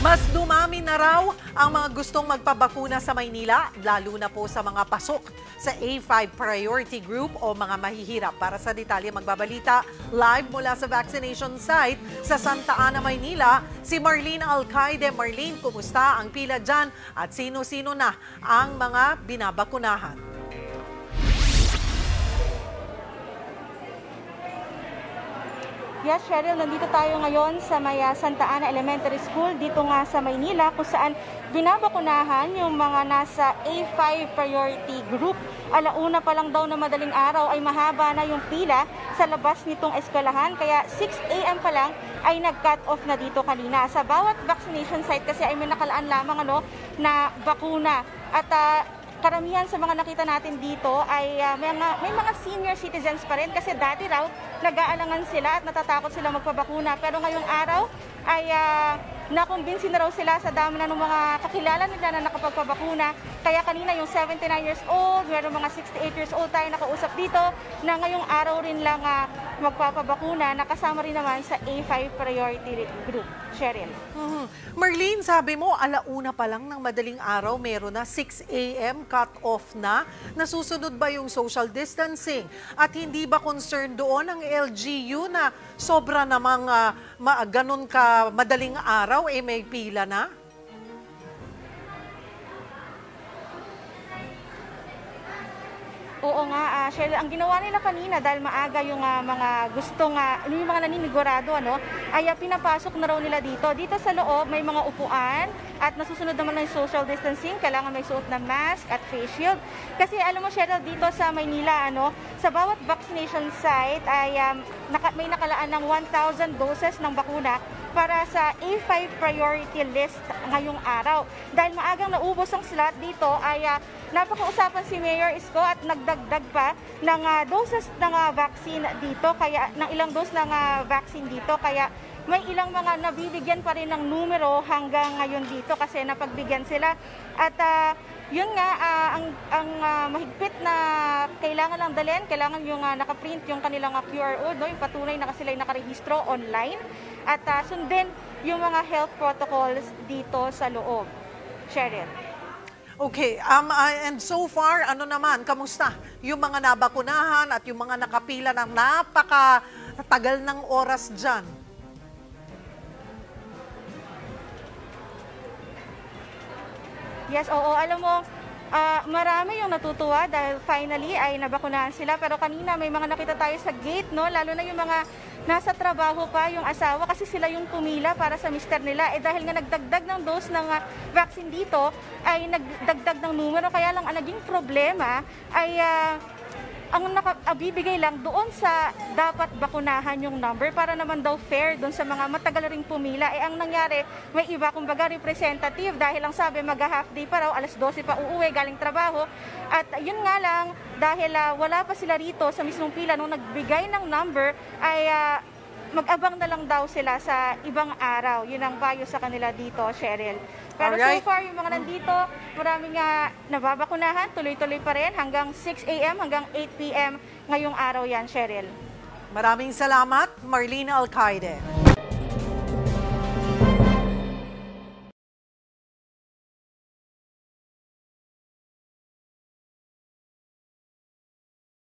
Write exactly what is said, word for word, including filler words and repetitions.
Mas dumami na raw ang mga gustong magpabakuna sa Maynila, lalo na po sa mga pasok sa A five Priority Group o mga mahihirap. Para sa detalye, magbabalita live mula sa vaccination site sa Santa Ana, Maynila, si Marlene Alcaide. Marlene, kumusta ang pila dyan at sino-sino na ang mga binabakunahan? Yes, Cheryl, nandito tayo ngayon sa may Santa Ana Elementary School dito nga sa Maynila kung saan binabakunahan yung mga nasa A five Priority Group. Alauna pa lang daw na madaling araw ay mahaba na yung pila sa labas nitong eskwelahan, kaya six A M pa lang ay nag-cut off na dito kanina. Sa bawat vaccination site kasi ay may nakalaan lamang ano, na bakuna at uh, karamihan sa mga nakita natin dito ay uh, may, mga, may mga senior citizens pa rin kasi dati raw nag-aalangan sila at natatakot sila magpabakuna. Pero ngayong araw ay uh, nakumbinsi na raw sila sa dami na ng mga kakilala nila na nakapagpabakuna. Kaya kanina yung seventy-nine years old, meron mga sixty-eight years old tayo nakausap dito na ngayong araw rin lang uh, magpapabakuna. Nakasama rin naman sa A five Priority Group. Cheryl. Mm-hmm. Marlene, sabi mo, alauna pa lang ng madaling araw, meron na six A M cut off na. Nasusunod ba yung social distancing? At hindi ba concerned doon ang L G U na sobra namang uh, ma ganun ka madaling araw, eh may pila na? Oo nga, uh, Cheryl, ang ginawa nila kanina dahil maaga yung uh, mga gustong, uh, yung mga naninigurado, ano, ay uh, pinapasok na raw nila dito. Dito sa loob may mga upuan at nasusunod naman ng social distancing, kailangan may suot na mask at face shield. Kasi alam mo, Cheryl, dito sa Maynila, ano, sa bawat vaccination site ay um, naka, may nakalaan ng one thousand doses ng bakuna para sa A five priority list ngayong araw. Dahil maagang naubos ang slot dito ay uh, napakausapan si Mayor Isko at nagdagdag pa ng uh, doses ng uh, vaccine dito, kaya ng ilang dose ng uh, vaccine dito, kaya may ilang mga nabibigyan pa rin ng numero hanggang ngayon dito kasi napagbigyan sila. At uh, yun nga, uh, ang, ang uh, mahigpit na kailangan lang dalhin, kailangan yung uh, nakaprint yung kanilang uh, Q R code, no? Yung patunay na sila ay nakarehistro online, at uh, sundin yung mga health protocols dito sa loob. Cheryl. Okay, um, uh, and so far, ano naman, kamusta yung mga nabakunahan at yung mga nakapila ng napakatagal ng oras dyan? Yes, oo. Alam mo, uh, marami yung natutuwa dahil finally ay nabakunahan sila. Pero kanina may mga nakita tayo sa gate, no? Lalo na yung mga nasa trabaho pa, yung asawa, kasi sila yung pumila para sa mister nila. Eh dahil nga nagdagdag ng dose ng uh, vaccine dito, ay nagdagdag ng numero. Kaya lang ang naging problema ay uh, ang nakabibigay lang doon sa dapat bakunahan yung number para naman daw fair doon sa mga matagal ring pumila. Eh ang nangyari, may iba kumbaga representative dahil lang sabi mag-half day pa raw, alas dose pa uuwi galing trabaho. At yun nga lang, dahil uh, wala pa sila rito sa mismong pila nung nagbigay ng number, ay uh, mag-abang na lang daw sila sa ibang araw. Yun ang payo sa kanila dito, Cheryl. Pero alright, so far, yung mga nandito, maraming nga nababakunahan, tuloy-tuloy pa rin hanggang six A M hanggang eight P M ngayong araw yan, Cheryl. Maraming salamat, Marlene Alcaide.